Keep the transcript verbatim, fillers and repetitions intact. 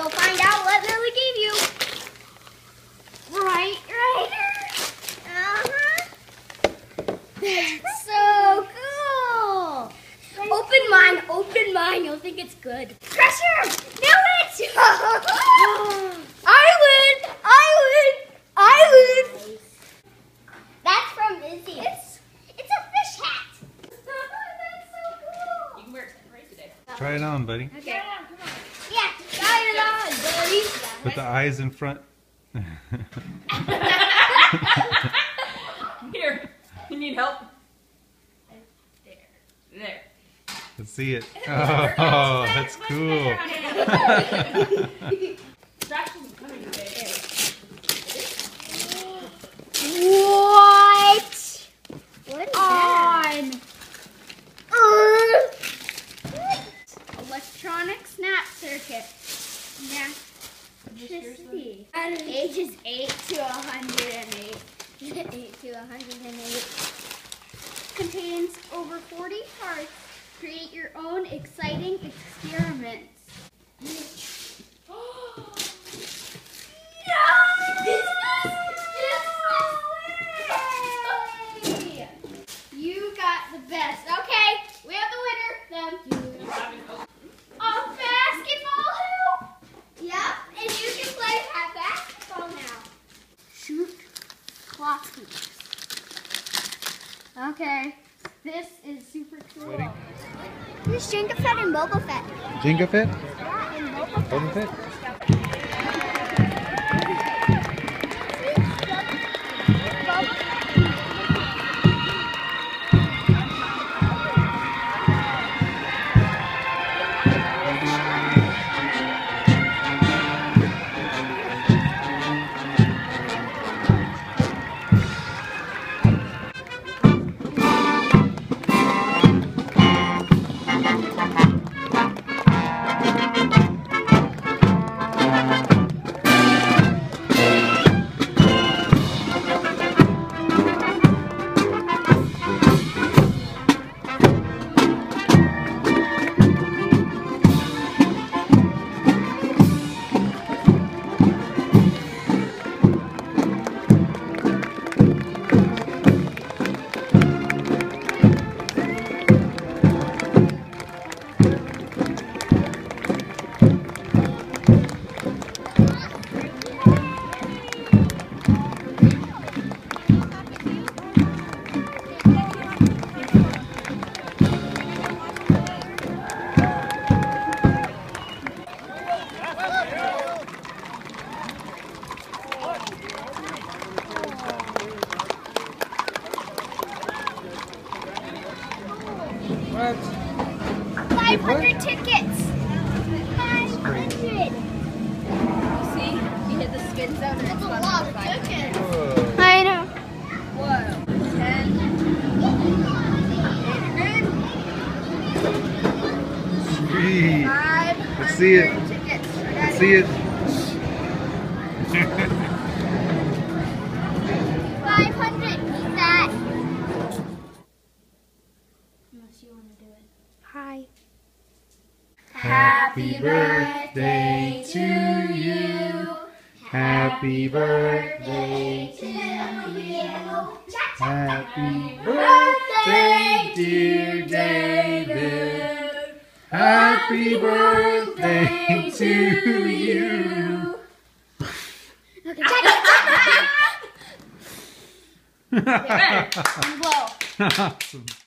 You'll find out what Lily gave you. Right, right here. Uh-huh. That's so cool. Open mine, open mine. You'll think it's good. Crusher! Knew it! I win! I win! I win! That's from Izzy. It's, it's a fish hat. That's so cool. You can wear it right today. Try it on, buddy. Okay. Yeah, come on. Yeah, try it on, buddy. Put the eyes in front. Here. You need help? There. There. Let's see it. Oh, that's cool. What? What is on? That? Electronic snap circuit. Yeah. Electricity. Ages eight to one hundred eight. eight to one hundred eight. Contains over forty parts. Create your own exciting experiments. You got the best. Okay, we have the winner. Them. A basketball hoop. Yep, and you can play at basketball now. Shoot clock hoops. Okay, this is super cool. This is Jango Fett and Boba Fett. Jango Fett? Yeah, and Boba Fett. Boba Fett? What? five hundred tickets. five hundred. You see? You hit the skin zone and That's it's a one lot of of five. tickets. Whoa. I know. Whoa. Ten. Sweet. Five Let's see it. hundred tickets. Let's see it. five hundred. Beat that. Unless you want to do it. Hi. Happy birthday to you. Happy birthday to you. Happy birthday, dear David. Happy birthday to you. Okay, check it. Ready? And blow. Awesome.